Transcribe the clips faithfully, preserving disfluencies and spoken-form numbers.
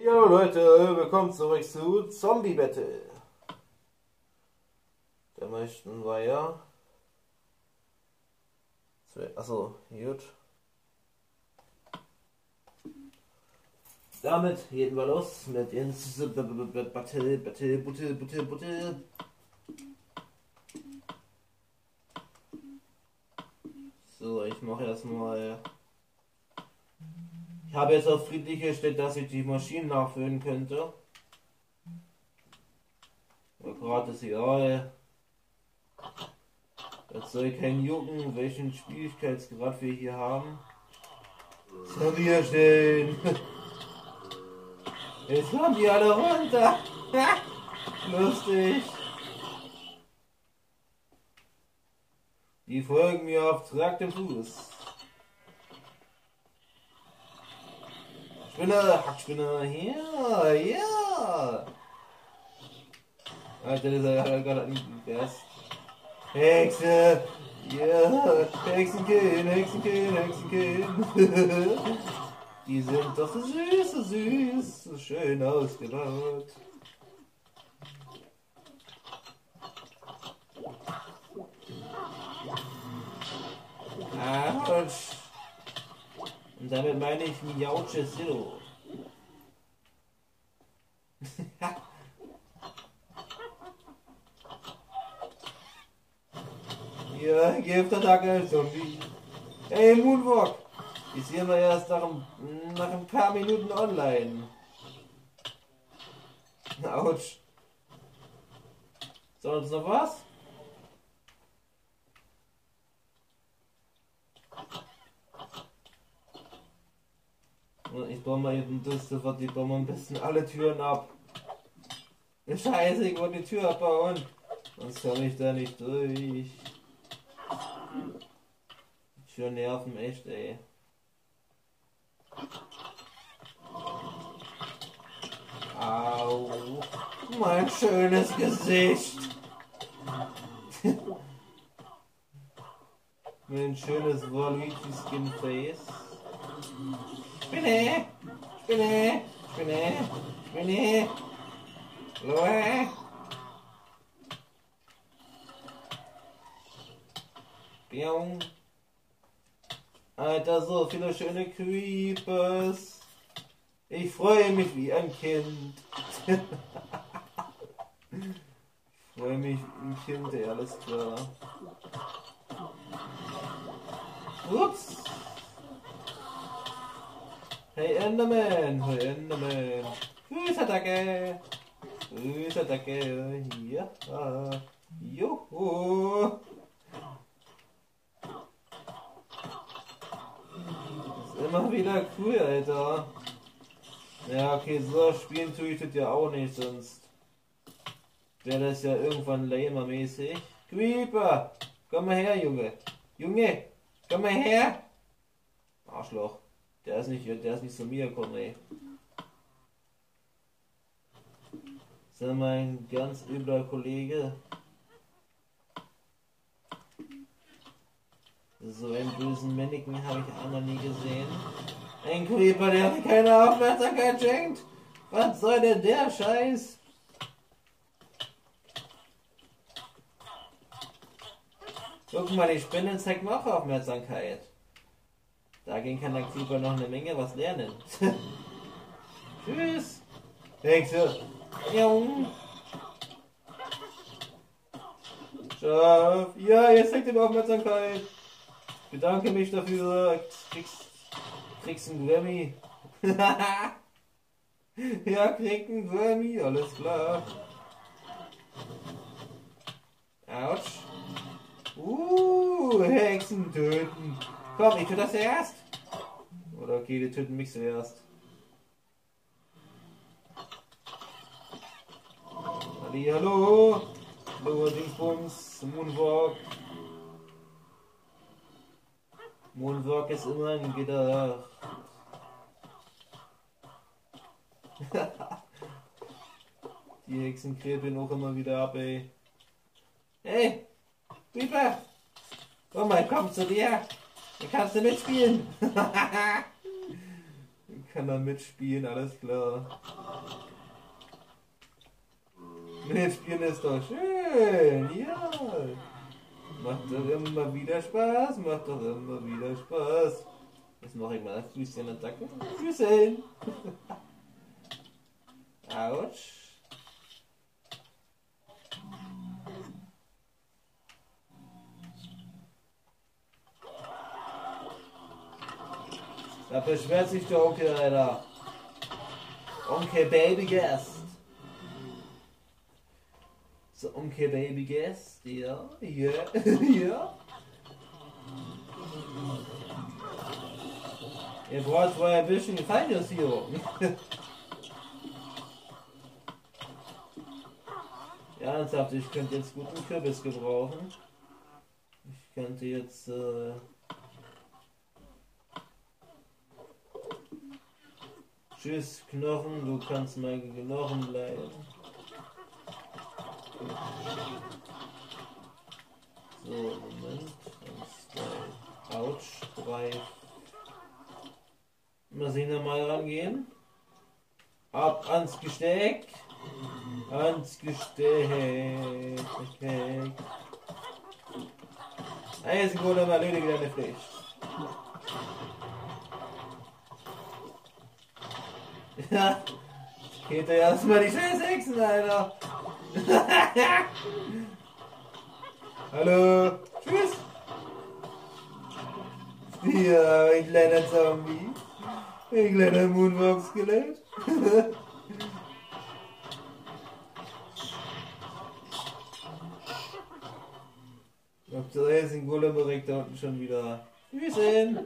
Jo Leute, willkommen zurück zu Zombie Battle. Da möchten wir ja... Achso, gut. Damit gehen wir los mit ins Battle, Battle, Battle, Battle, Battle. So, ich mache erstmal... Ich habe jetzt auf friedlich gestellt, dass ich die Maschinen nachfüllen könnte. Ja, gerade ist egal. Das soll kein jucken, welchen Schwierigkeitsgrad wir hier haben. So, wir stehen. Jetzt kommen die alle runter. Lustig. Die folgen mir auf traktem Fuß. Spinne, Hackspinne, ja, ja. Alter, das ist ja gerade nicht best. Hexe, ja, Hexenkind, Hexenkind, Hexenkind. Die sind doch so süß, so süß, so schön ausgebaut. Autsch. Und damit meine ich Miauche Zero. Ja, Giftattacke, Zombie. Ey, Moonwalk. Ich sehe wir erst nach ein, nach ein paar Minuten online. Autsch. Sonst noch was? Ich baue mal eben das, was die bauen am besten alle Türen ab. Scheiße, ich wollte die Tür abbauen. Sonst komme ich da nicht durch. Die Tür nerven echt, ey. Au, mein schönes Gesicht. Mein schönes Waluigi Skin Face. Spinne, Spinne, Spinne, Spinne, Loe. Biong. Alter, so viele schöne Creepers. Ich freue mich wie ein Kind. Ich freue mich wie ein Kind, ey, alles klar. Ups. Hey Enderman, hey Enderman. Füßattacke. Füßattacke. Ja. Juhu. Das ist immer wieder cool, Alter. Ja, okay, so spielen tue ich das ja auch nicht, sonst wäre das ja irgendwann lamer-mäßig. Creeper! Komm mal her, Junge. Junge! Komm mal her! Arschloch. Der ist nicht, der ist nicht zu mir gekommen, ey. Das ist mein ganz übler Kollege. So einen bösen Mannequin habe ich auch noch nie gesehen. Ein Creeper, der mir keine Aufmerksamkeit schenkt. Was soll denn der Scheiß? Guck mal, die Spinne zeigt mir auch Aufmerksamkeit. Dagegen kann der Creeper noch eine Menge was lernen. Tschüss. Hexe. Jung. Schaf. Ja, jetzt zeigt ihm Aufmerksamkeit. Ich bedanke mich dafür. Kriegst, kriegst einen Grammy. Ja, kriegt einen Grammy. Alles klar. Autsch. Uh, Hexen töten. Komm, ich tue das erst. Oder okay, die töten mich zuerst. Halli, hallo. Hallo, Dingsbums. Moonwalk. Moonwalk ist immer ein Gitter. Die Hexen kriechen auch immer wieder ab, ey. Hey, Creeper. Komm mal, komm zu dir. Dann kannst du mitspielen. kann da mitspielen, alles klar. Mitspielen ist doch schön, ja. Macht doch immer wieder Spaß, macht doch immer wieder Spaß. Jetzt mache ich mal Füßchen Attacke. Füßchen! Autsch. Da beschwert sich der Onkel, Alter. Onkel Baby Guest. So, Onkel Baby Guest, ja, ja, ja. Ihr braucht wohl ein bisschen Feinjustierung. Ja, ernsthaft, ich könnte jetzt gut einen Kürbis gebrauchen. Ich könnte jetzt... Äh Tschüss, Knochen, du kannst mein Knochen bleiben. So, Moment. Eins, zwei. Autsch, drei. Mal sehen, wir mal rangehen. Ab ans Gesteck. Ans Gesteck. Eine Sekunde, mal erledige deine Pflicht. Ja, geht ja erstmal die scheiß Hexen, Alter. Hallo, tschüss. Ja, ein kleiner Zombie. Ein kleiner Moonwalk-Skelett. Da ist ein Golem direkt da unten schon wieder. Tschüsschen.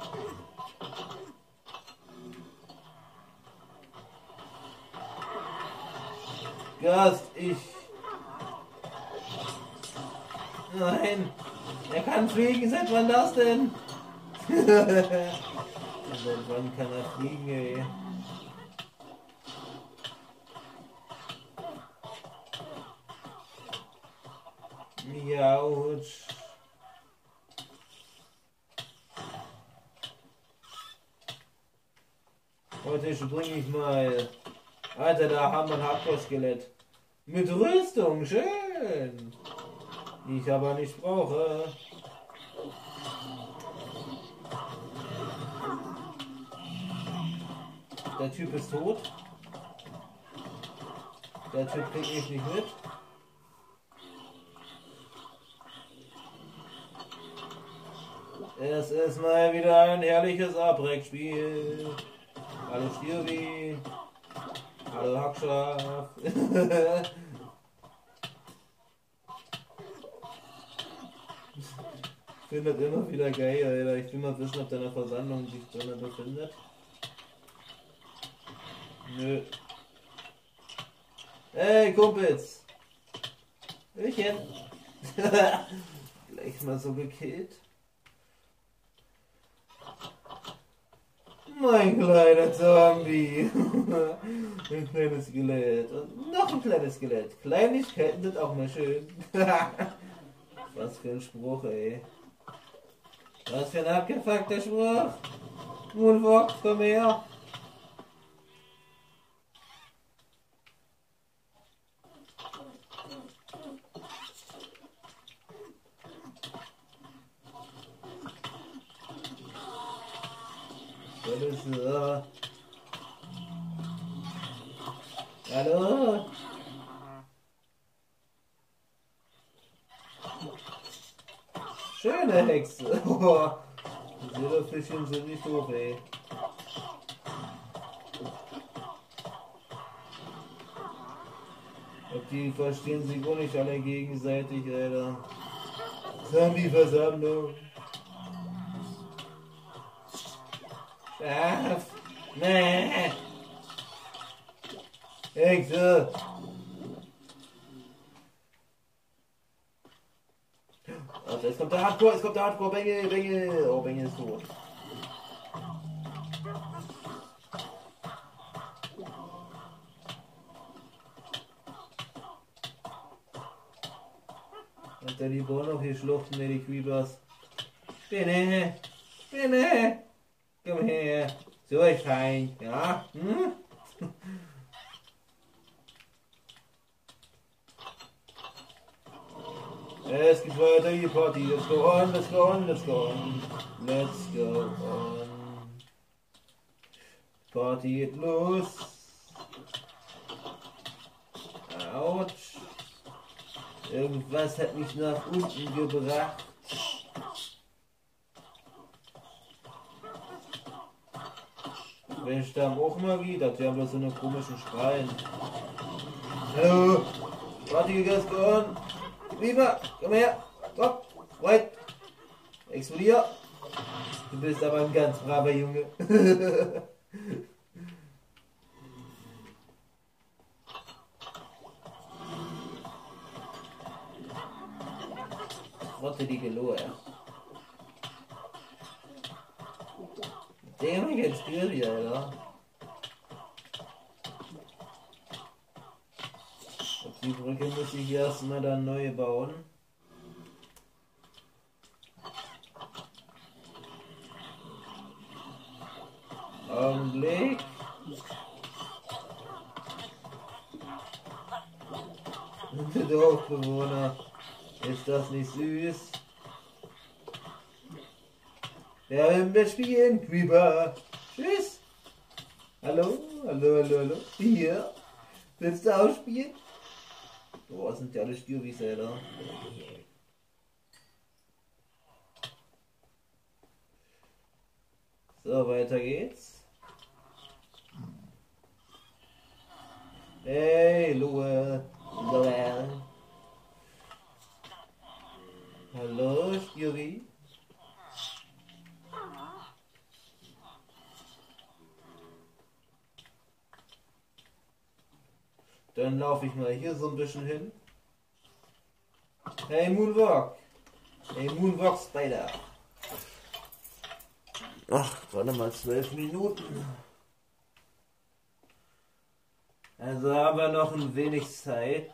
Gast, ich. Nein. Er kann fliegen, seit wann das denn? Seit wann kann er fliegen, ey? Miautsch. Heute bringe ich mal. Alter, da haben wir ein Hardcore-Skelett. Mit Rüstung, schön. Die ich aber nicht brauche. Der Typ ist tot. Der Typ kriegt mich nicht mit. Es ist mal wieder ein herrliches Abreckspiel. Hallo Stirbi. Hallo Hackschaf. Ich finde das immer wieder geil, Alter. Ich will mal wissen, ob deine Versammlung sich drin befindet. Nö. Hey, Kumpels! Hörchen! Gleich mal so gekillt. Mein kleiner Zombie! Ein kleines Skelett. Und noch ein kleines Skelett. Kleinigkeiten sind auch mal schön. Was für ein Spruch, ey. Was für ein abgefuckter Spruch. Moonwalk, komm her. So. Hallo? Schöne Hexe. Oh, Silberfischchen sind nicht doof, ey. Die verstehen sich auch nicht alle gegenseitig, Alter. Zombie-Versammlung. Schaf. Nee. Hexe. Warte, jetzt kommt der Hardcore, jetzt kommt der Hardcore, Bengel, Bengel. Oh, Bengel ist tot. Hat der die Bohnen noch hier schluchten, ne, die Creepers. Spinne, Spinne, komm her. So ist fein, ja? Hm? Es geht weiter, die Party. Let's go on, let's go on, let's go on. Let's go on. Party geht los. Autsch. Irgendwas hat mich nach unten gebracht. Welch da auch mal wieder, die haben bloß so eine komischen Strahlen. Hallo, Party geht on. Viva, komm her, komm, weit, explodier. Du bist aber ein ganz braver Junge. Rotte die Gelohe. Dem geht's gut hier, oder? Die Brücke muss ich erstmal dann neu bauen. Augenblick. Der Dorfbewohner. Ist das nicht süß? Ja, wenn wir spielen, Creeper. Tschüss. Hallo, hallo, hallo, hallo. Hier. Willst du auch spielen? Oh, sind ja alle Stürwis, da. So, weiter geht's. Hey, Lua. Lua. Hallo, Stürwi. Dann laufe ich mal hier so ein bisschen hin. Hey Moonwalk! Hey Moonwalk Spider! Ach, warte mal, zwölf Minuten. Also haben wir noch ein wenig Zeit.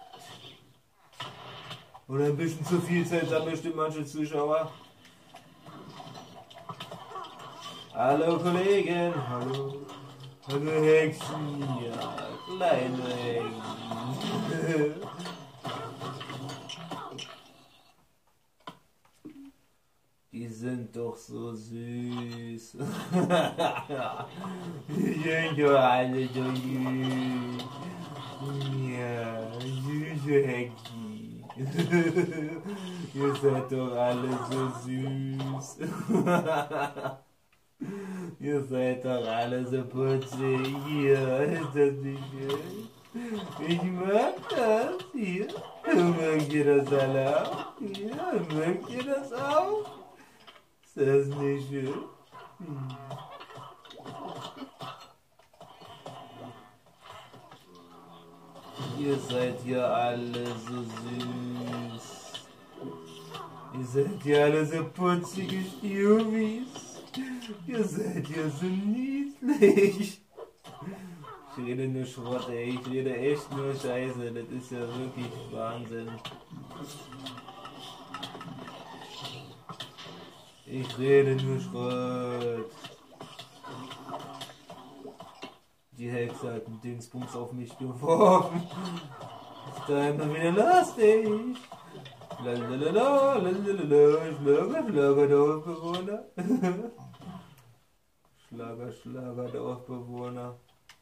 Oder ein bisschen zu viel Zeit, sagen bestimmt manche Zuschauer. Hallo Kollegen! Hallo! Hallo Hexen! Ja, kleine Hexen! Die sind doch so süß. Die sind doch alle so süß. Ja, süße Hexen. Ihr seid doch alle so süß. Ihr seid doch alle so putzig. Ja, ist das nicht schön? Ich mag das. Hier. Mögt ihr das alle auch? Ja, mögt ihr das auch? Ist das nicht schön? Hm. Ihr seid ja alle so süß. Ihr seid ja alle so putzige Stürmis. Ihr seid ja so niedlich. Ich rede nur Schrott, ey. Ich rede echt nur Scheiße. Das ist ja wirklich Wahnsinn. Ich rede nur Schrott. Die Hexe hat einen Dingsbums auf mich geworfen. Ist da immer wieder lustig. Lalalala, lalalala, Schlager, Schlager, Dorfbewohner. Schlager, Schlager, Dorfbewohner.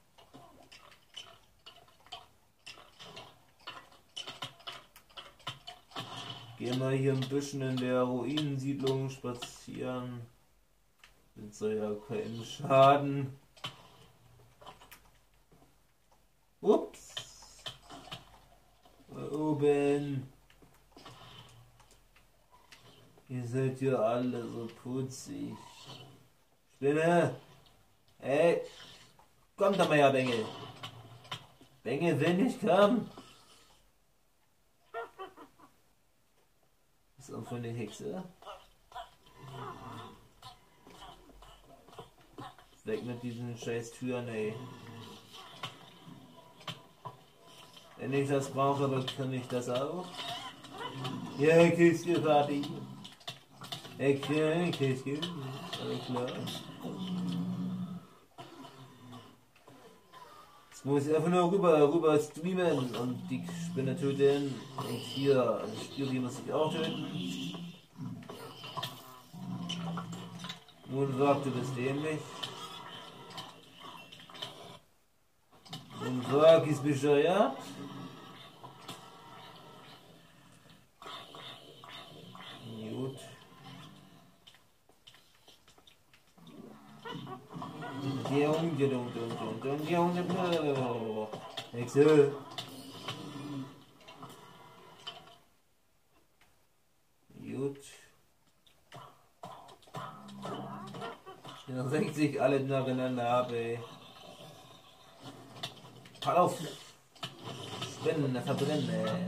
Geh mal hier ein bisschen in der Ruinensiedlung spazieren. Das soll ja keinen Schaden. Ups. Da oben. Ihr seid ja alle so putzig. Spinne. Ey. Kommt doch mal her, Bengel. Bengel will nicht kommen. Ist auch von der Hexe. Weg mit diesen scheiß Türen, ey. Wenn ich das brauche, dann kann ich das auch. Ja, Küsschen, Party. Küsschen, Küsschen. Alles klar. Jetzt muss ich einfach nur rüber, rüber streamen und die Spinne töten. Und hier, das Spiel, die muss ich auch töten. Nun sagt, du bist dämlich. Nun sagt, ist bescheuert. Gut. Jung, jung, jung, jung, jung, jung, Hexe. Gut. Dann senkt sich alle nacheinander ab, ey. Pass auf! Spinnen, verbrennen, ey.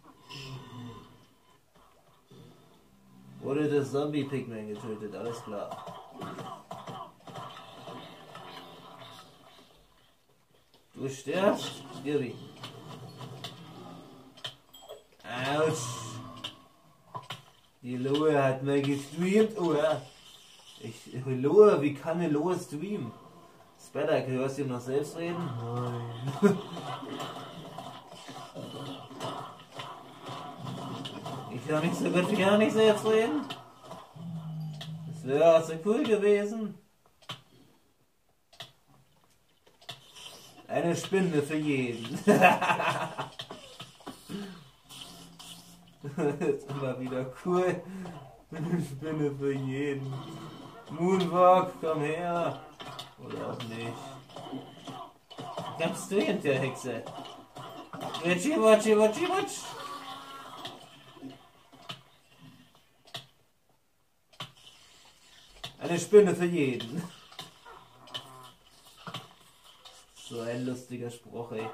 Wurde das Zombie-Pigman getötet, alles klar. Du stirbst? Stirbi. Autsch. Die Lohe hat mal gestreamt, oder? Ich, Lohe, wie kann eine Lohe streamen? Spaddock, hörst du noch selbst reden? Nein. Ich höre mich so gut wie gar nicht selbst reden. Das wäre auch so cool gewesen. Eine Spinne für jeden. Das ist immer wieder cool. Eine Spinne für jeden. Moonwalk, komm her. Oder auch nicht. Kannst du hinter, Hexe? Witschi, watschi, watschi, watsch. Eine Spinne für jeden. So ein lustiger Spruch, ey.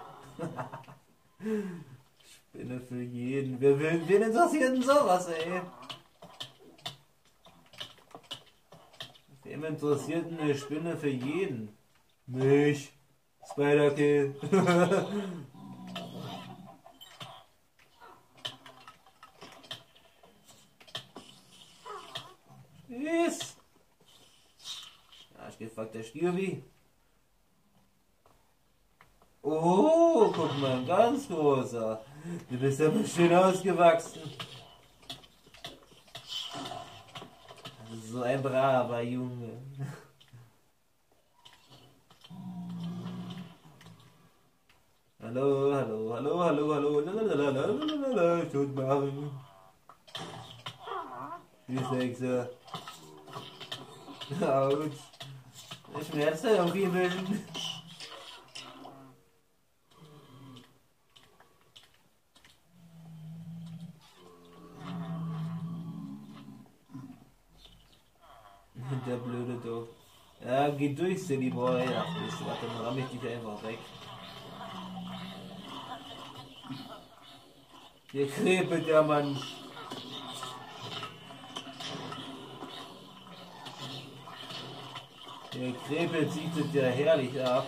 Spinne für jeden. Wer, wer, wen interessiert denn sowas, ey? Wem interessiert eine Spinne für jeden? Mich. Spider-Kill. Tschüss. Arschgefuckter Stirbi. Oh, guck mal, ein ganz großer. Du bist aber schön ausgewachsen. So ein braver Junge. Hallo, hallo, hallo, hallo, hallo, lalalala, tut machen. Tschüss, Hexe. Autsch. Das schmerzt ja irgendwie ein bisschen. Der blöde Doof. Ja, geh durch, Silly Boy. Ach, Mist, warte, dann ramm ich dich einfach weg. Hier krepelt der Mann. Der krepelt sieht es ja herrlich ab.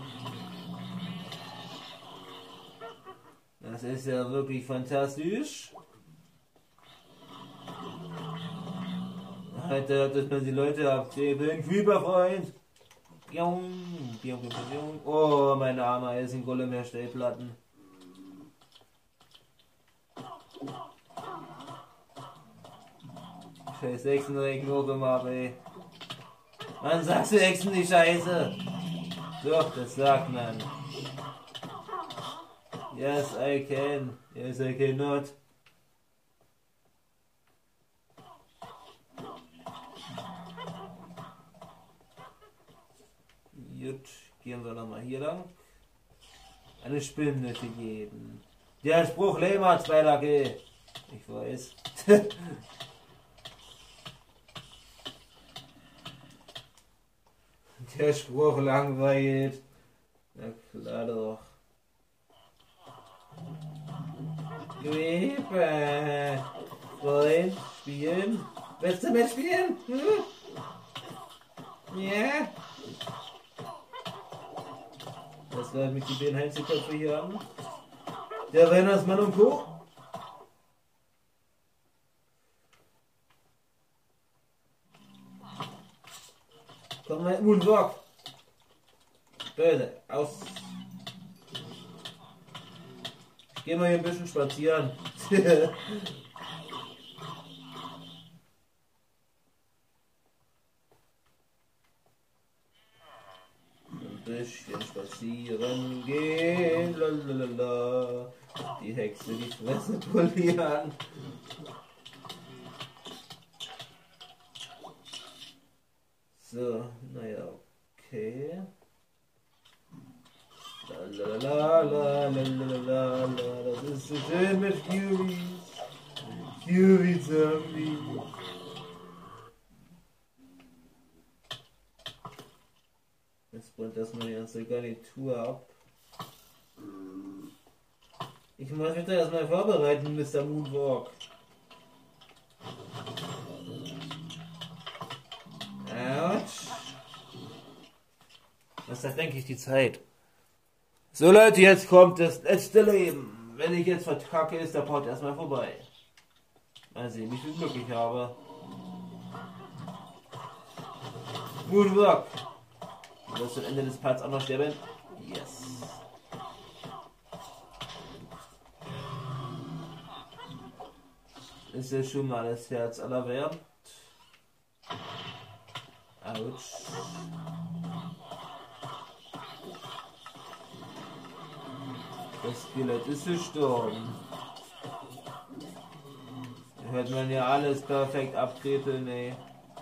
Das ist ja wirklich fantastisch. Alter, dass man die Leute abkrebeln. Creeper-Freund! Oh, meine arme Eisengolem Herstellplatten. Scheiß Hexen regen hoch im Ab, ey. Man sagt zu Hexen die Scheiße. Doch, das sagt man. Yes, I can. Yes, I cannot. Gut, gehen wir nochmal hier lang. Eine Spinne für jeden. Der Spruch Lehmann, zwei Lacke. Ich weiß. Der Spruch langweilt. Na klar doch. Creeper. Freund, spielen. Willst du mitspielen? Hm? Ja. Das war mit die beiden Heinzelköpfe hier an. Der Weihnachtsmann und Co. Komm mal, Moonwalk. Böse, aus. geh mal hier ein bisschen spazieren. Ein bisschen spazieren gehen, lalalala. Die Hexe die Fresse polieren. So, naja, okay. Lalalala, das ist so schön mit Furies. Fury Zombie. Jetzt brennt erstmal die ganze Garnitur ab. Ich muss mich da erstmal vorbereiten, Mister Moonwalk. Autsch. Das ist, denke ich, die Zeit. So Leute, jetzt kommt das letzte Leben. Wenn ich jetzt verkacke, ist der Part erstmal vorbei. Mal sehen, wie viel Glück ich habe. Moonwalk. Du wirst am Ende des Parts auch noch sterben. Yes. Ist ja schon mal das Herz aller wert. Autsch. Das Skelett ist gestorben. Da hört man ja alles perfekt abtreten, ey.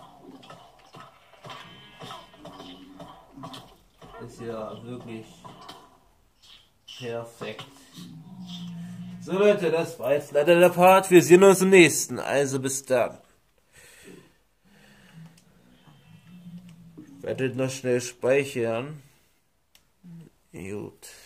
Ist ja wirklich perfekt. So Leute, das war jetzt leider der Part. Wir sehen uns im nächsten. Also bis dann. Ich werde noch schnell speichern. Gut.